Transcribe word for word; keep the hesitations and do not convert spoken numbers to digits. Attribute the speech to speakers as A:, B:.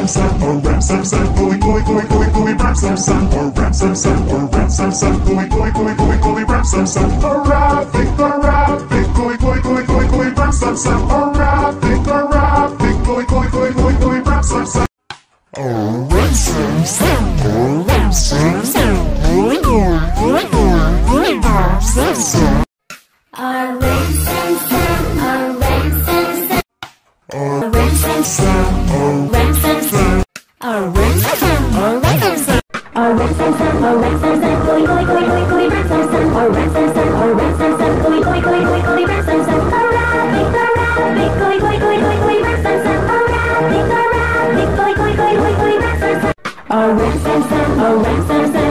A: sam sam, or ram sam sam, gooey gooey gooey gooey gooey ram sam sam, or ram sam sam, or ram sam sam, gooey gooey gooey gooey gooey ram sam sam, or rabbit, or rabbit, gooey gooey gooey gooey gooey ram sam sam, or rabbit, or rabbit, gooey gooey gooey gooey gooey ram sam sam. Oh, ram sam sam, oh ram sam sam, gooey gooey gooey gooey gooey ram sam sam.
B: A ram sam sam, a ram sam sam. A ram sam sam, a ram sam sam. A ram sam sam, a ram sam sam. A ram sam sam, a ram sam sam, gooey gooey gooey gooey gooey ram sam sam. A ram sam sam, a ram sam sam, gooey gooey gooey gooey gooey ram sam sam. A rabbit, a rabbit, gooey gooey gooey gooey gooey ram sam sam. A rabbit, a rabbit, gooey gooey gooey gooey gooey ram sam sam. A ram sam sam, a ram sam sam.